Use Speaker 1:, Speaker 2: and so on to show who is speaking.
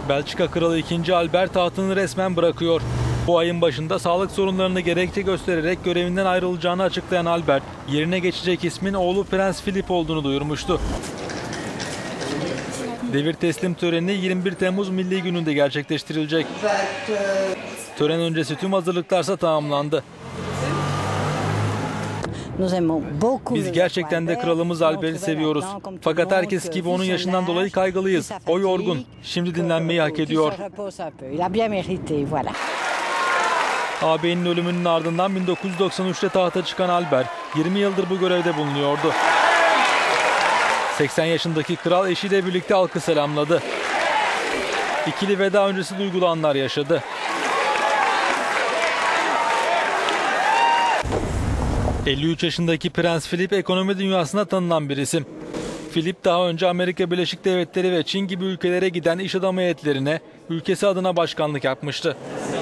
Speaker 1: Belçika Kralı 2. Albert tahtını resmen bırakıyor. Bu ayın başında sağlık sorunlarını gerekçe göstererek görevinden ayrılacağını açıklayan Albert, yerine geçecek ismin oğlu Prens Philip olduğunu duyurmuştu. Devir teslim töreni 21 Temmuz Milli Günü'nde gerçekleştirilecek. Tören öncesi tüm hazırlıklarsa tamamlandı. Biz gerçekten de kralımız Albert'i seviyoruz. Fakat herkes gibi onun yaşından dolayı kaygılıyız. O yorgun. Şimdi dinlenmeyi hak ediyor. Ağabeyinin ölümünün ardından 1993'te tahta çıkan Albert, 20 yıldır bu görevde bulunuyordu. 80 yaşındaki kral eşiyle birlikte halkı selamladı. İkili veda öncesi duygulu anlar yaşadı. ...53 yaşındaki Prens Philip ekonomi dünyasına tanınan bir isim. Philip daha önce Amerika Birleşik Devletleri ve Çin gibi ülkelere giden iş adamı heyetlerine ülkesi adına başkanlık yapmıştı.